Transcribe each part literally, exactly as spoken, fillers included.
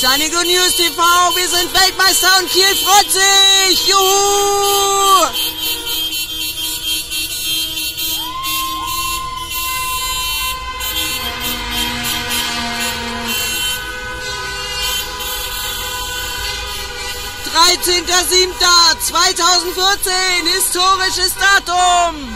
Sunny Good News T V, wir sind Weltmeister und Kiel freut sich! Juhu! dreizehnter siebter zweitausendvierzehn, historisches Datum!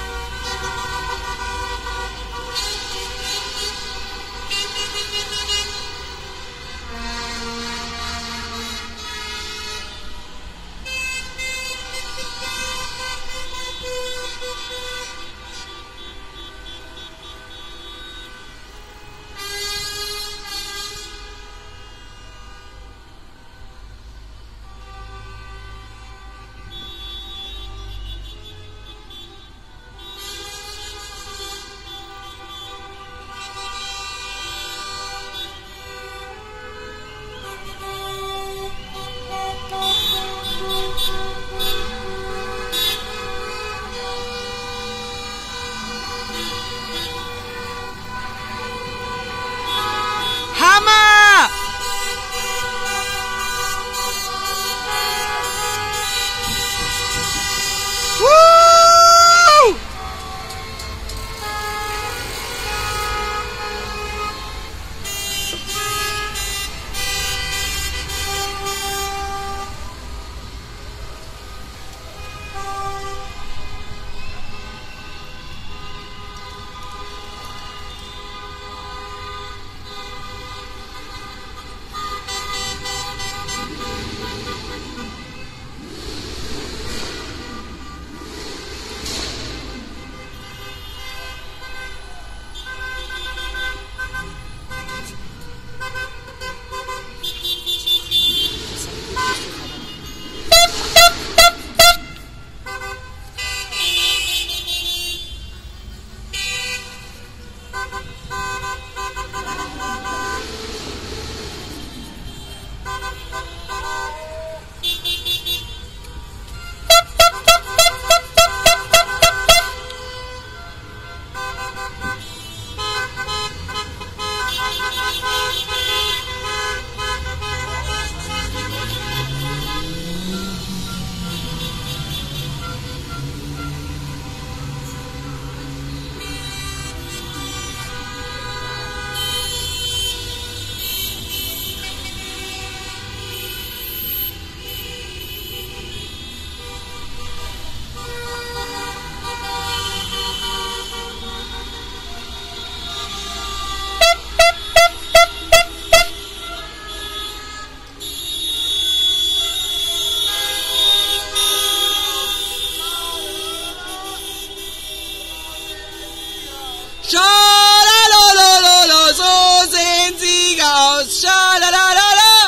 Schalalololo, so sehen Sieger aus. Schalalala.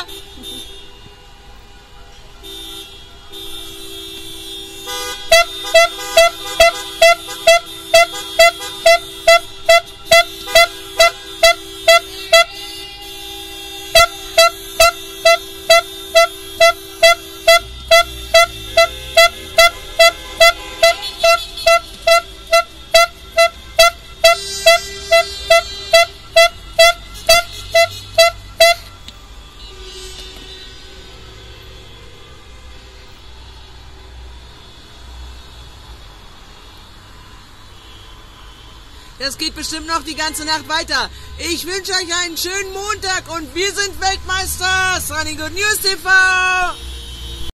Das geht bestimmt noch die ganze Nacht weiter. Ich wünsche euch einen schönen Montag und wir sind Weltmeister. Sunny Good News T V.